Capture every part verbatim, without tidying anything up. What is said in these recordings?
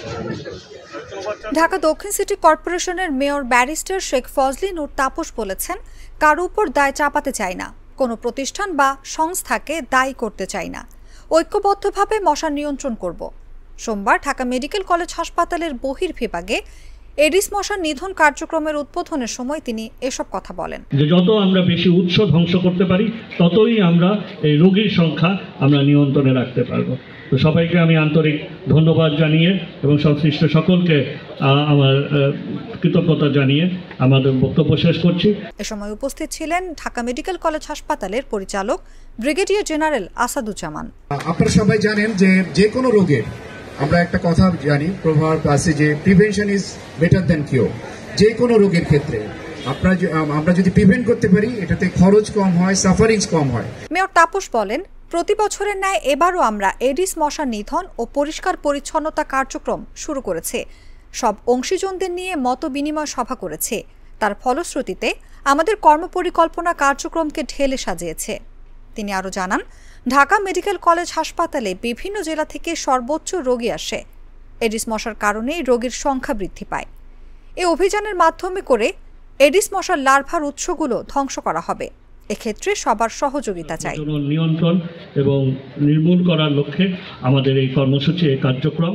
ঢাকা দক্ষিণ সিটি কর্পোরেশনের mayor barrister Sheikh Fazle Noor Taposh বলেছেন, কারো উপর দায় চাপাতে চাই না, কোনো প্রতিষ্ঠান বা সংস্থাকে দায়ী করতে চাই না, ঐক্যবদ্ধভাবে মশা নিয়ন্ত্রণ করব। সোমবার ঢাকা মেডিকেল কলেজ হাসপাতালের বহির্বিভাগে এডিস মশার নিধন কার্যক্রমের উদ্বোধনের সময় তিনি এসব কথা বলেন। যে যত আমরা বেশি উৎস ধ্বংস করতে পারি ততই আমরা এই রোগীর সংখ্যা আমরা নিয়ন্ত্রণে রাখতে পারবো। তো সবাইকে আমি আন্তরিক ধন্যবাদ জানিয়ে এবং সংশ্লিষ্ট সকলকে আমার কৃতজ্ঞতা জানিয়ে আমাদের বক্তব্য শেষ করছি। এ সময় উপস্থিত ছিলেন ঢাকা মেডিকেল কলেজ হাসপাতালের পরিচালক ব্রিগেডিয়ার জেনারেল আসাদুজ্জামান। আপনারা সবাই জানেন যে যে কোনো রোগের আমরা একটা কথা জানি, প্রভাব আছে যে prevention is better than cure. যে কোনো রোগের ক্ষেত্রে আপনারা আমরা যদি প্রিভেন্ট করতে পারি, এটাতে খরচ কম হয়, সাফারিংস কম হয়। মেয়র তাপস বলেন, প্রতি বছরের ন্যায় এবারও আমরা এডিস মশা নিধন ও পরিষ্কার পরিচ্ছন্নতা কার্যক্রম শুরু করেছে। সব অংশীজনদের নিয়ে মত বিনিময় সভা করেছে। তার ফলশ্রুতিতে আমাদের কর্মপরিকল্পনা কার্যক্রমকে ঢেলে সাজিয়েছে। তিনি আরও জানান, ঢাকা মেডিকেল কলেজ হাসপাতালে বিভিন্ন জেলা থেকে সর্বোচ্চ রোগী আসে। এডিস মশার কারণেই রোগীর সংখ্যা বৃদ্ধি পায়। এই অভিযানের মাধ্যমে করে এডিস মশার লার্ভার উৎসগুলো ধ্বংস করা হবে। এক্ষেত্রে সবার সহযোগিতা চাই। নিয়ন্ত্রণ এবং নির্মূল করার লক্ষ্যে আমাদের এই কর্মসূচি, এই কার্যক্রম।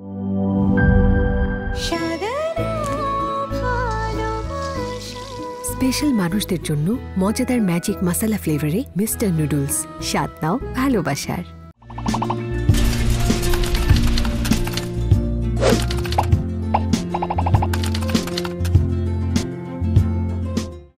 স্পেশাল মানুষদের জন্য মজাদার ম্যাজিক মশলা ফ্লেভারে মিস্টার নুডলস। স্বাদ নাও ভালোবাসার।